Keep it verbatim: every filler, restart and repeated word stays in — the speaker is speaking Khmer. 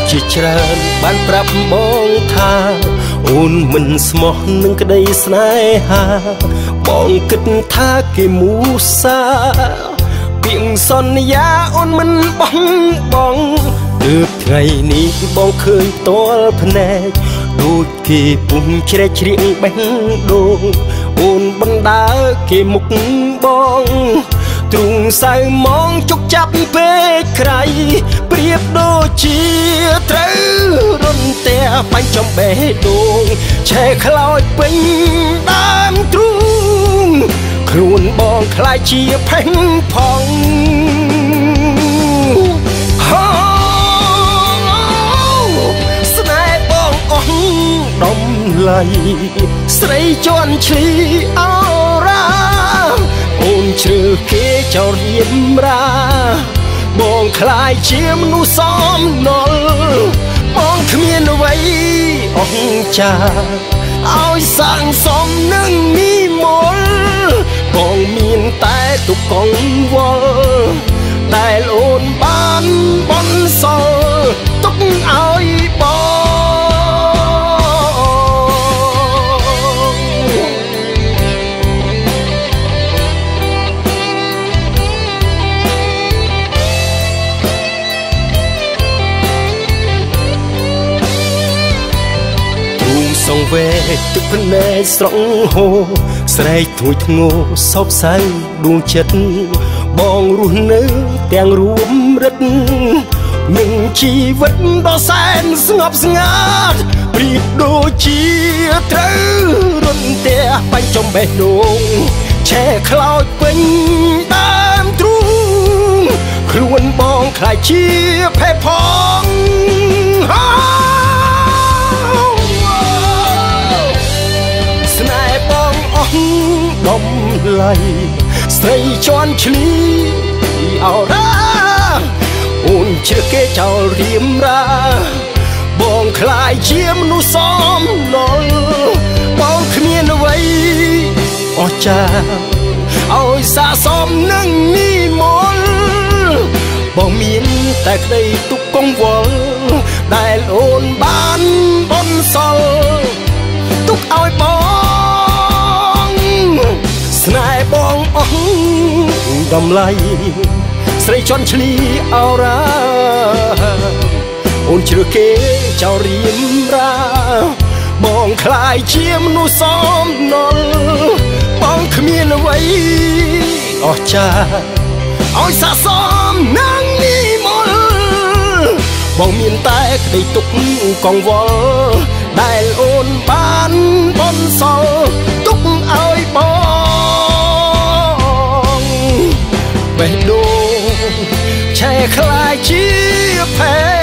ជាច្រើនបានប្រាប់បងថាអូនមិនស្មោះនឹងក្តីស្នេហាបងគិតថាគេមូសាពាក្យសន្យាអូនមិនបោះបង់ទើបថ្ងៃនេះបងឃើញតលភ្នែកដូចគេពុំជ្រែកជ្រៀងបេះដូងអូនបណ្ដើគេមុខបងទ្រង់សៅមងជុកចាប់ពេកក្រៃប្រៀបដូចជាត្រូវរន្ទះបាញ់ចំបេះដូងឆែខ្លោចពេញដើមទ្រូងខ្លួនបងខ្លាចជាផេងផងស្នេហ៍បងអស់ដំឡៃស្រីជន់ឈ្លីអរ៉ាអូនជ្រើសគេចោលរៀមរាបងខ្លាយជាមនុស្សសំណល់បងគ្មានអ្វីអង្ចាឲ្យសាងសមនឹងនិមលបងមានតែទុកកង្វល់ដែលអូនបានបន់សល់ទុកឲ្យបងសងវេទឹកភ្នែកស្រង់ហូរស្រែកធួយធ្ងោសោកសៅដួងចិត្តបងរស់នៅទាំងរួមរិទ្ធនឹងជីវិតដ៏សែនស្ងប់ស្ងាត់ប្រៀបដូចជាត្រូវរន្ទះបាញ់ចំបេះដូងឆែខ្លោចពេញដើមទ្រូងខ្លួនបងខ្លាចជាផេះផងដំឡៃស្រីជន់ឈ្លីអរ៉ាអូនជ្រើសគេចោលរៀមរាបងខ្លាយជាមនុស្សសំណល់បងគ្មានអ្វីអស្ចារ្យឲ្យសាសមនឹងនិមលបងមានតែក្តីទុកកង្វល់ដែលអូនបានបន់សល់ទុកឲ្យបងស្នេហ៍បងអស់ដំឡៃស្រីជន់ឈ្លីអរ៉ាអូនជ្រើសគេចោលរៀមរាបងខ្លាយជាមនុស្សសំណល់បងគ្មានអ្វីអស្ចារ្យឲ្យសាកសមនឹងនិមលបងមានតែក្តីទុកកង្វល់ដែលអូនបានបន់សល់ទុកឲ្យបងបេះដូងឆែខ្លាយជាផេះ